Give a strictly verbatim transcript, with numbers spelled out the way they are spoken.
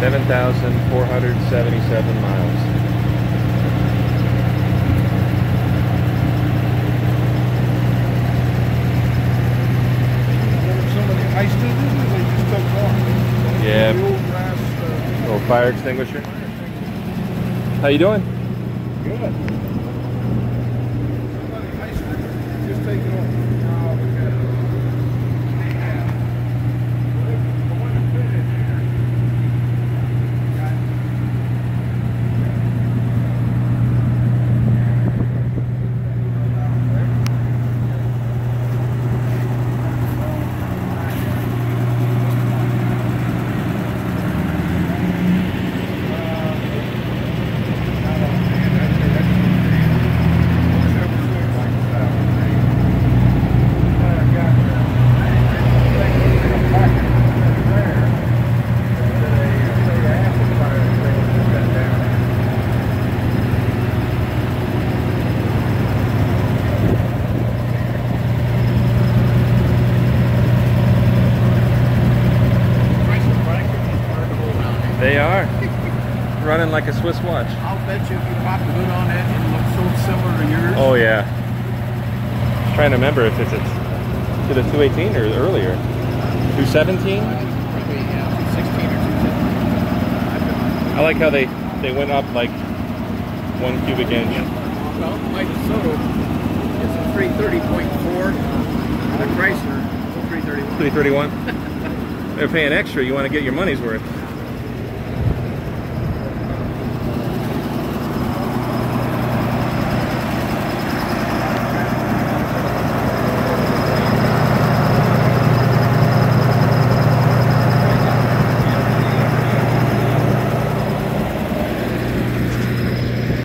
seven thousand four hundred seventy-seven miles. I still do this, they just took off. Yeah. The old brass, uh, Little fire extinguisher. How you doing? good. Somebody iced it, just take it off. Oh, okay. They are. Running like a Swiss watch. I'll bet you if you pop the hood on it, it looks so similar to yours. Oh yeah. I'm trying to remember if it's a, to the two eighteen or earlier. two seventeen? Probably, yeah, two sixteen or two seventeen. I like how they, they went up like one cubic inch. Well, my DeSoto is a three thirty point four. The Chrysler is a three thirty-one. three thirty-one? They're paying extra. You want to get your money's worth.